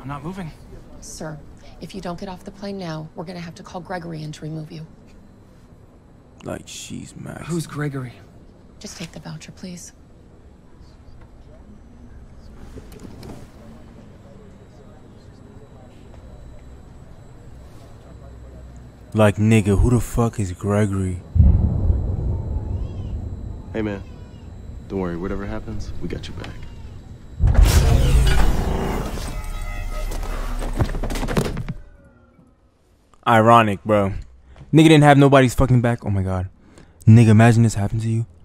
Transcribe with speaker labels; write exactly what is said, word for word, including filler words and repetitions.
Speaker 1: I'm not moving.
Speaker 2: Sir, if you don't get off the plane now, we're gonna have to call Gregory in to remove you.
Speaker 3: Like she's Max.
Speaker 1: Who's Gregory?
Speaker 2: Just take the voucher, please.
Speaker 3: Like, nigga, who the fuck is Gregory?
Speaker 4: Hey, man. Don't worry, whatever happens, we got you back.
Speaker 3: Ironic, bro. Nigga didn't have nobody's fucking back. Oh my god. Nigga, imagine this happened to you.